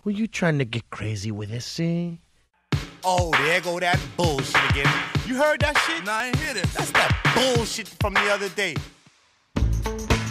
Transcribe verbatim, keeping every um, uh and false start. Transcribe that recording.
Were you trying to get crazy with this, see? Oh, there go that bullshit again. You heard that shit? Nah, I ain't hear this. That's that bullshit from the other day.